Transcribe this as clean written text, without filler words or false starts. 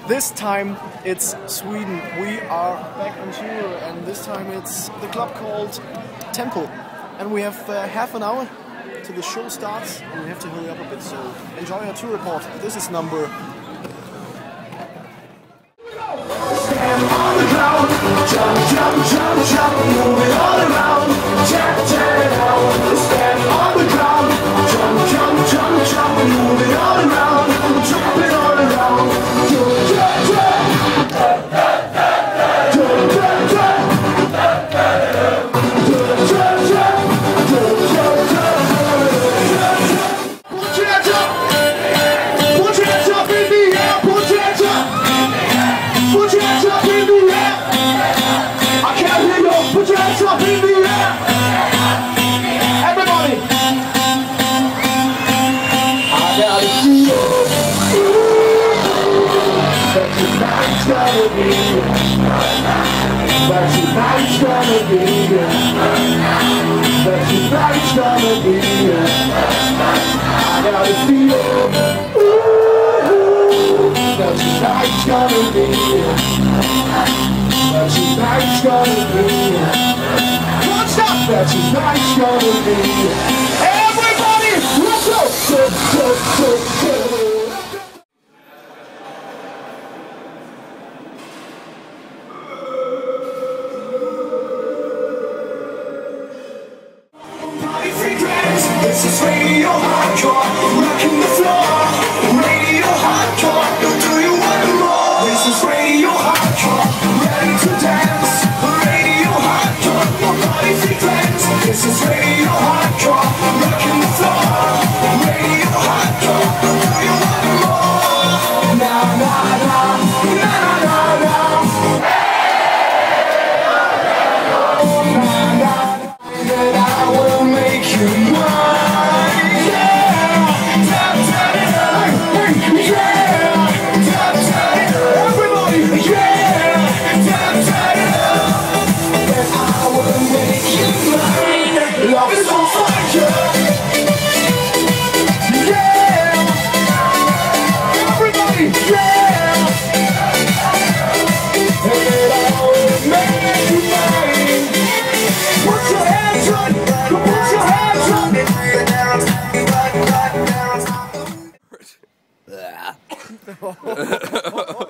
This time it's Sweden. We are back on tour, and this time it's the club called Temple. And we have half an hour till the show starts, and we have to hurry up a bit, so enjoy our tour report. This is number... Stand on the ground, jump, jump, jump, jump, move it all around, check it out. Stand on the ground, jump, jump, jump, jump, move it all around, jump it all around. Tonight's gonna be good. Tonight's gonna be good. I gotta feel. Tonight's gonna be good. Tonight's gonna be good. Don't stop. Tonight's gonna be good. Everybody, let's go. This is radio hardcore, rocking the floor. Radio hardcore, do you want more? This is radio hardcore, ready to dance. Radio hardcore, nobody frequents. This is radio hardcore, rocking the floor. Radio hardcore, do you want more? Na na na, na na na. That I will make you mine. Love is on fire. Yeah. Everybody, yeah. And I will make you mine. Put your hands up. Put your hands up.